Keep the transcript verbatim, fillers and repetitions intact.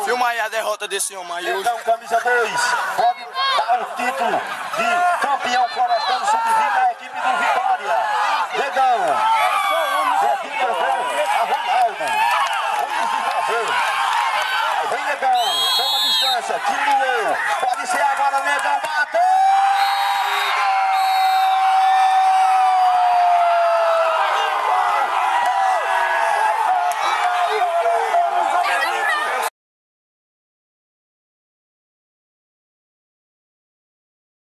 Filma aí a derrota desse homem aí. Negão, camisa dois, pode dar o título de campeão florestano sub vinte à equipe do Vitória. Negão, Zequinho levou a Ronaldo. Vamos de fazer. Vem Negão, toma distância, tira o